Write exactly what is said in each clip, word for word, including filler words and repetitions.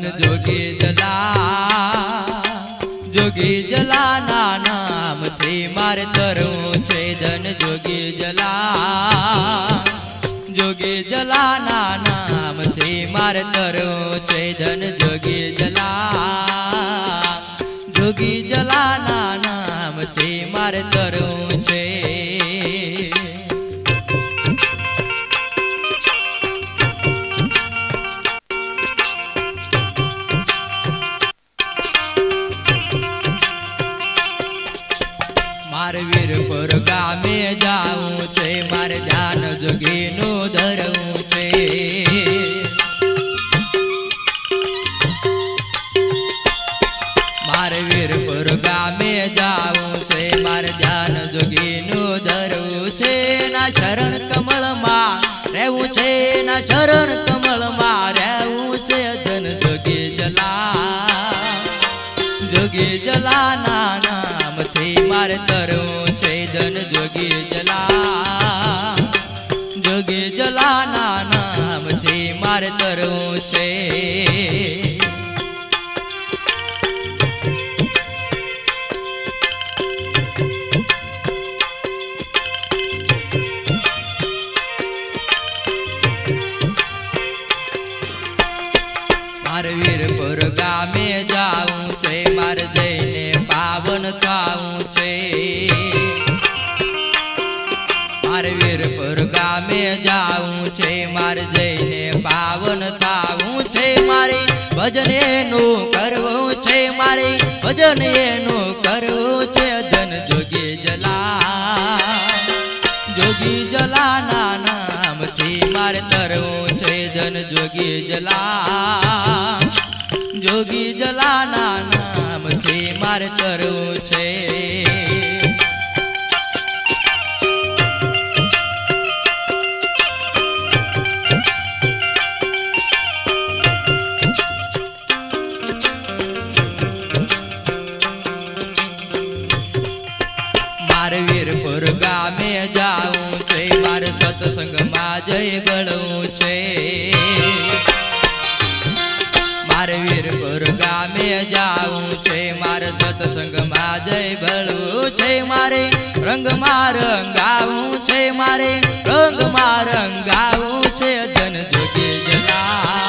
जोगी जला जोगी जला ना नाम थी मारे तरવું છે ધન जोगी जला जोगी जला ना नाम थी मारे तरવું છે ધન जोगी जला जोगी जला ना नाम थी मारे तरવું છે मारे वीरपुर गामे जाऊं छे मारे ध्यान जोगी नु धरऊं छे मारे वीरपुर गामे जाऊं छे मारे ध्यान जोगी नु धरऊं छे ना शरण कमल मा रहूं छे ना शरण कमल मा रहूं छे धन जोगी जला जोगी जला ना नाम थी मारे तरવું છે ધન जोगी जला जोगी जला ना नाम थी मारे तरવું છે मारे वीरपुर गामे जाऊं छे मारे जईने पावन थाऊं छे मारे वीरपुर गामे जाऊं छे मारे जईने पावन थाऊं छे मारे भजन एनु करवुं छे मारे भजन एनु करवुं छे धन जोगी जला जोगी जला ना नाम थी मारे तरવું છે ધન जोगी जला जोगी जला ना नाम थी मारे तरવું છે मारे वीरपुर गामे जाऊं छे मारे सत्संग मा जय बळવું છે मारे वीरपुर गामे जाऊं छे मारे सत्संग मा जय बळવું છે मारे रंग मा रंगावूं छे मारे रंग मा रंगावूं छे धन जोगी जला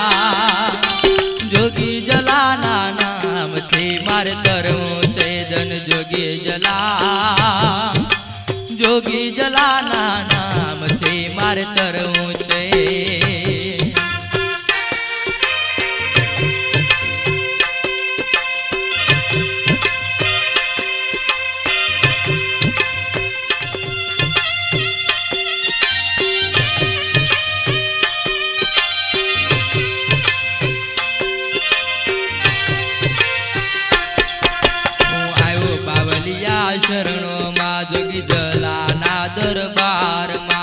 जोगी जला ना नाम थी मारे तरવું છે धन जोगी जला जोगी जला ना नाम थी मारे तरવું છે शरणों मा जोगी जला ना दरबार मा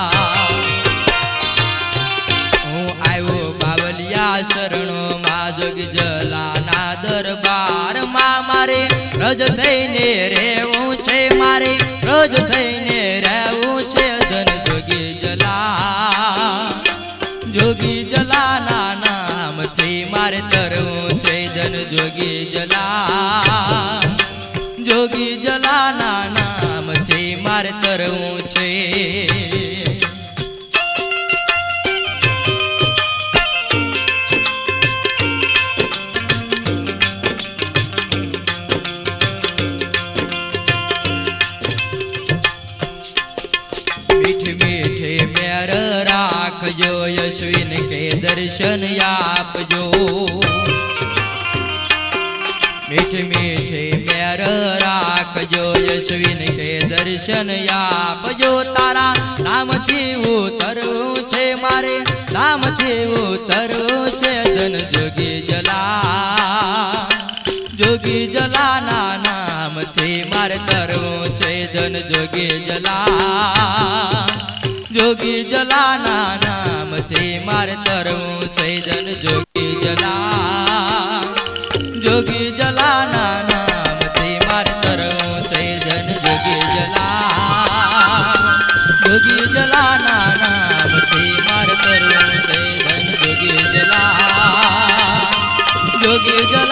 हूँ आयो बावलिया शरणों मा जोगी जला ना दरबार मा मारे रज थईने रहेवुं छे मारे रज थईने रहेवुं छे धन जोगी जला जोगी जला ना नाम थी मारे तरવું છે धन जोगी जला जोगी जला ना नाम थी मारे तरવું છે मीठे मीठे मेर राखजो यशविन के दर्शन आपजो मीठे मीठे मेर राखजो यशविन के दर्शन आपजो तारा नाम थी उतरવું છે मारे नाम थी उतरવું છે धन जोगी जला जोगी जला ना नाम थी मारे तरવું છે धन जोगी जला जोगी जला ना नाम थी मारे तरવું છે धन जोगी जला जोगी जला ना नाम थी मारे तरવું છે धन जोगी जला जोगी जला ना नाम थी मारे तरવું છે धन जोगी जला જોગી જન